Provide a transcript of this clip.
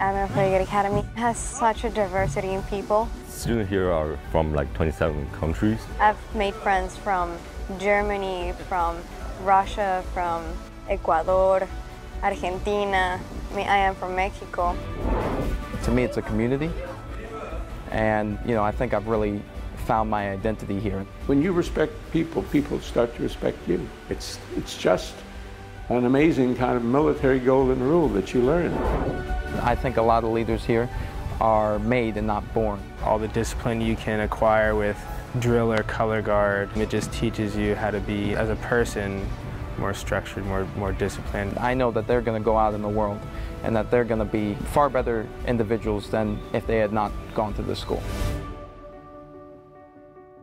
Are Farragut Academy has such a diversity in people. Students here are from like 27 countries. I've made friends from Germany, from Russia, from Ecuador, Argentina. I am from Mexico. To me, it's a community, and I think I've really found my identity here. When you respect people, people start to respect you. It's just an amazing kind of military golden rule that you learn. I think a lot of leaders here are made and not born. All the discipline you can acquire with drill or color guard, it just teaches you how to be, as a person, more structured, more disciplined. I know that they're going to go out in the world and that they're going to be far better individuals than if they had not gone to this school.